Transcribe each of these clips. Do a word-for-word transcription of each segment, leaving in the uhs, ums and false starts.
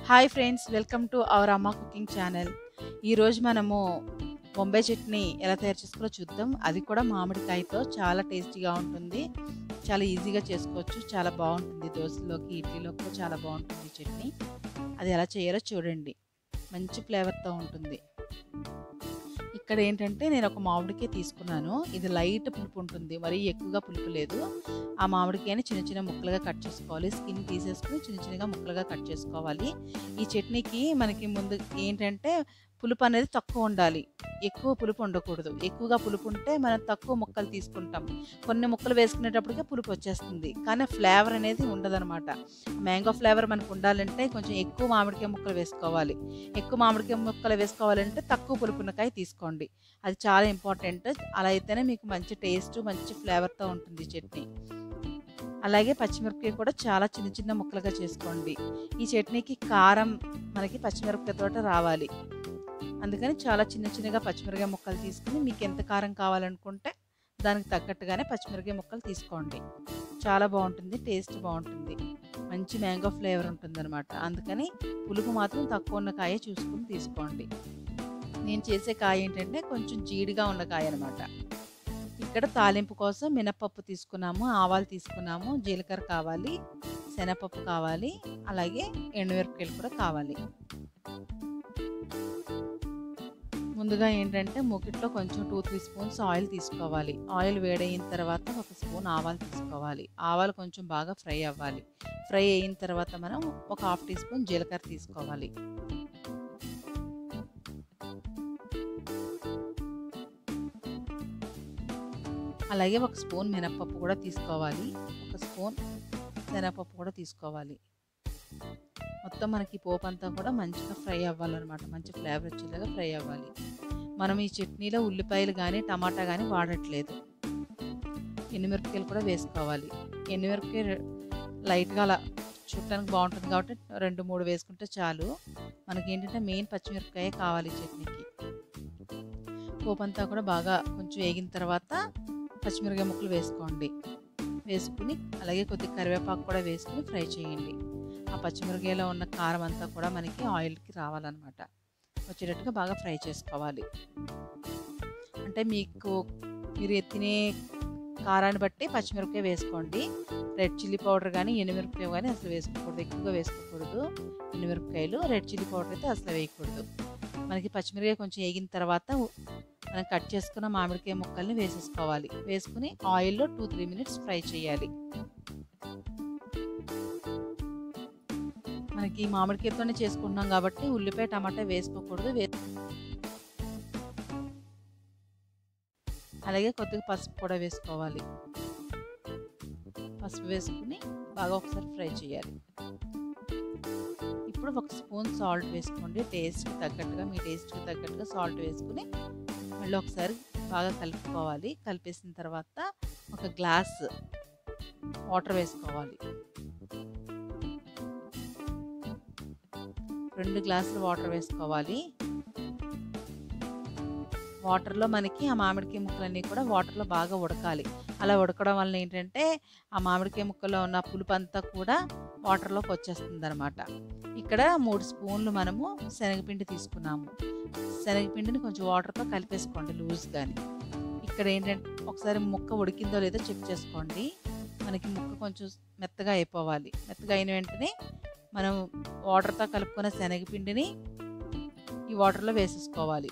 Hi friends, welcome to our అమ్మ cooking channel. ఈరోజు మనము బొంబాయి చట్నీ ఎలా తయారు చేసుకోవాలో చూద్దాం. అది కూడా మామిడికాయతో చాలా టేస్టీగా ఉంటుంది. చాలా ఈజీగా చేసుకోవచ్చు. చాలా బాగుంటుంది. దోశలోకి, ఇడ్లీలోకి కూడా చాలా బాగుంటుంది చట్నీ. అది ఎలా చేయాలో చూడండి. మంచి ఫ్లేవర్తో ఉంటుంది. ఇక్కడ ఏంటంటే నేను ఒక మామిడికాయ తీసుకున్నాను. ఇది లైట్ పులుపు ఉంటుంది, మరీ ఎక్కువగా పులుపు లేదు. ఆ మామిడికాయని చిన్న చిన్న ముక్కలుగా కట్ చేసుకోవాలి. స్కిన్ తీసేసుకుని చిన్న చిన్నగా ముక్కలుగా కట్ చేసుకోవాలి. ఈ చట్నీకి మనకి ముందు ఏంటంటే పులుపు అనేది తక్కువ ఉండాలి, ఎక్కువ పులుపు ఉండకూడదు. ఎక్కువగా పులుపు ఉంటే మనం తక్కువ ముక్కలు తీసుకుంటాం. కొన్ని ముక్కలు వేసుకునేటప్పటికే పులుపు వచ్చేస్తుంది, కానీ ఫ్లేవర్ అనేది ఉండదనమాట. మ్యాంగో ఫ్లేవర్ మనకు ఉండాలంటే కొంచెం ఎక్కువ మామిడికాయ ముక్కలు వేసుకోవాలి. ఎక్కువ మామిడికాయ ముక్కలు వేసుకోవాలంటే తక్కువ పులుపునకాయ తీసుకోండి. అది చాలా ఇంపార్టెంట్. అలా అయితేనే మీకు మంచి టేస్ట్, మంచి ఫ్లేవర్తో ఉంటుంది చట్నీ. అలాగే పచ్చిమిరపకాయ కూడా చాలా చిన్న చిన్న ముక్కలుగా చేసుకోండి. ఈ చట్నీకి కారం మనకి పచ్చిమిరపకాయతో రావాలి. అందుకని చాలా చిన్న చిన్నగా పచ్చిమిరపకాయ ముక్కలు తీసుకుని మీకు ఎంత కారం కావాలనుకుంటే దానికి తగ్గట్టుగానే పచ్చిమిరపకాయ ముక్కలు తీసుకోండి. చాలా బాగుంటుంది, టేస్ట్ బాగుంటుంది, మంచి మ్యాంగో ఫ్లేవర్ ఉంటుంది అనమాట. అందుకని పులుపు మాత్రం తక్కువ ఉన్న కాయ చూసుకుని తీసుకోండి. నేను చేసే కాయ ఏంటంటే కొంచెం జీడిగా ఉన్న కాయ అనమాట. ఇక్కడ తాలింపు కోసం మినపప్పు తీసుకున్నాము, ఆవాలు తీసుకున్నాము, జీలకర్ర కావాలి, శనగపప్పు కావాలి, అలాగే ఎండుమిరపకాయలు కూడా కావాలి. ముందుగా ఏంటంటే మూకిట్లో కొంచెం టూ త్రీ స్పూన్స్ ఆయిల్ తీసుకోవాలి. ఆయిల్ వేడయిన తర్వాత ఒక స్పూన్ ఆవాలు తీసుకోవాలి. ఆవాలు కొంచెం బాగా ఫ్రై అవ్వాలి. ఫ్రై అయిన తర్వాత మనం ఒక హాఫ్ టీ స్పూన్ జీలకర్ర తీసుకోవాలి. అలాగే ఒక స్పూన్ మినపప్పు కూడా తీసుకోవాలి. ఒక స్పూన్ శనగపప్పు కూడా తీసుకోవాలి. మొత్తం మనకి పోపు అంతా కూడా మంచిగా ఫ్రై అవ్వాలన్నమాట. మంచి ఫ్లేవర్ వచ్చేలాగా ఫ్రై అవ్వాలి. మనం ఈ చట్నీలో ఉల్లిపాయలు కానీ టమాటా కానీ వాడట్లేదు. ఎండుమిరపకాయలు కూడా వేసుకోవాలి. ఎండుమిరపకాయ లైట్గా అలా చుట్టానికి బాగుంటుంది కాబట్టి రెండు మూడు వేసుకుంటే చాలు. మనకి ఏంటంటే మెయిన్ పచ్చిమిరపకాయ కావాలి చట్నీకి. పోపు అంతా కూడా బాగా కొంచెం వేగిన తర్వాత పచ్చిమిరపకాయ ముక్కలు వేసుకోండి. వేసుకుని అలాగే కొద్దిగా కరివేపాకు కూడా వేసుకుని ఫ్రై చేయండి. ఆ పచ్చిమిరపకాయలో ఉన్న కారం అంతా కూడా మనకి ఆయిల్కి రావాలన్నమాట. వచ్చేటట్టుగా బాగా ఫ్రై చేసుకోవాలి. అంటే మీకు మీరు తినే కారాన్ని బట్టి పచ్చిమిరపకాయ వేసుకోండి. రెడ్ చిల్లీ పౌడర్ కానీ ఎండుమిరపకాయ కానీ అసలు వేసుకోకూడదు, ఎక్కువగా వేసుకోకూడదు. ఎండుమిరపకాయలు రెడ్ చిల్లీ పౌడర్ అయితే అసలు వేయకూడదు. మనకి పచ్చిమిరపకాయ కొంచెం వేగిన తర్వాత మనం కట్ చేసుకున్న మామిడికాయ ముక్కల్ని వేసేసుకోవాలి. వేసుకుని ఆయిల్లో టూ త్రీ మినిట్స్ ఫ్రై చేయాలి. మనకి మామిడికాయతోనే చేసుకుంటున్నాం కాబట్టి ఉల్లిపాయ టమాటా వేసుకోకూడదు. వే అలాగే కొద్దిగా పసుపు కూడా వేసుకోవాలి. పసుపు వేసుకుని బాగా ఒకసారి ఫ్రై చేయాలి. ఇప్పుడు ఒక స్పూన్ సాల్ట్ వేసుకోండి. టేస్ట్కి తగ్గట్టుగా, మీ టేస్ట్కి తగ్గట్టుగా సాల్ట్ వేసుకుని మళ్ళీ ఒకసారి బాగా కలుపుకోవాలి. కలిపేసిన తర్వాత ఒక గ్లాస్ వాటర్ వేసుకోవాలి. రెండు గ్లాసులు వాటర్ వేసుకోవాలి. వాటర్లో మనకి ఆ మామిడికాయ ముక్కలన్నీ కూడా వాటర్లో బాగా ఉడకాలి. అలా ఉడకడం వల్ల ఏంటంటే ఆ మామిడికాయ ముక్కలో ఉన్న పులుపు అంతా కూడా వాటర్లోకి వచ్చేస్తుంది అనమాట. ఇక్కడ మూడు స్పూన్లు మనము శనగపిండి తీసుకున్నాము. శనగపిండిని కొంచెం వాటర్తో కలిపేసుకోండి లూజ్గాని. ఇక్కడ ఏంటంటే ఒకసారి ముక్క ఉడికిందో లేదో చెక్ చేసుకోండి. మనకి ముక్క కొంచెం మెత్తగా అయిపోవాలి. మెత్తగా అయిన వెంటనే మనం వాటర్తో కలుపుకున్న శనగపిండిని ఈ వాటర్లో వేసేసుకోవాలి.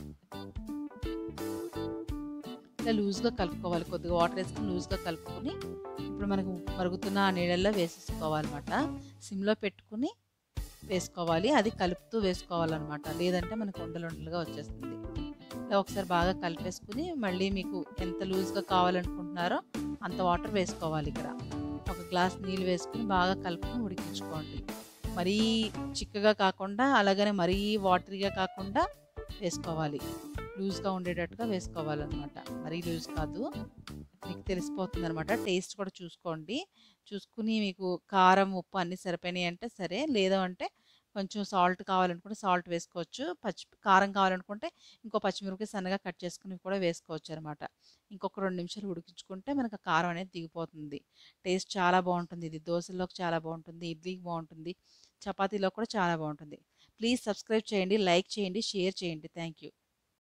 ఇలా లూజ్గా కలుపుకోవాలి. కొద్దిగా వాటర్ వేసుకుని లూజ్గా కలుపుకొని ఇప్పుడు మనకు మరుగుతున్న ఆ నీళ్ళల్లో వేసేసుకోవాలన్నమాట. సిమ్లో పెట్టుకుని వేసుకోవాలి. అది కలుపుతూ వేసుకోవాలన్నమాట, లేదంటే మనకు ఉండలు ఉండలుగా వచ్చేస్తుంది. ఇలా ఒకసారి బాగా కలిపేసుకుని మళ్ళీ మీకు ఎంత లూజ్గా కావాలనుకుంటున్నారో అంత వాటర్ వేసుకోవాలి. ఇక్కడ ఒక గ్లాస్ నీళ్ళు వేసుకుని బాగా కలుపుకొని ఉడికించుకోండి. మరీ చిక్కగా కాకుండా అలాగనే మరీ వాటరీగా కాకుండా వేసుకోవాలి. లూజ్గా ఉండేటట్టుగా వేసుకోవాలన్నమాట. మరీ లూజ్ కాదు, మీకు తెలిసిపోతుంది అనమాట. టేస్ట్ కూడా చూసుకోండి. చూసుకుని మీకు కారం ఉప్పు అన్నీ సరిపోయినాయి అంటే సరే, లేదు అంటే కొంచెం సాల్ట్ కావాలనుకుంటే సాల్ట్ వేసుకోవచ్చు. పచ్చి కారం కావాలనుకుంటే ఇంకో పచ్చిమిరపకాయ సన్నగా కట్ చేసుకుని కూడా వేసుకోవచ్చు అనమాట. ఇంకొక రెండు నిమిషాలు ఉడికించుకుంటే మనకు కారం అనేది దిగిపోతుంది. టేస్ట్ చాలా బాగుంటుంది. ఇది దోశలోకి చాలా బాగుంటుంది, ఇడ్లీకి బాగుంటుంది, చపాతీలో కూడా చాలా బాగుంటుంది. ప్లీజ్ సబ్స్క్రైబ్ చేయండి, లైక్ చేయండి, షేర్ చేయండి. Thank you.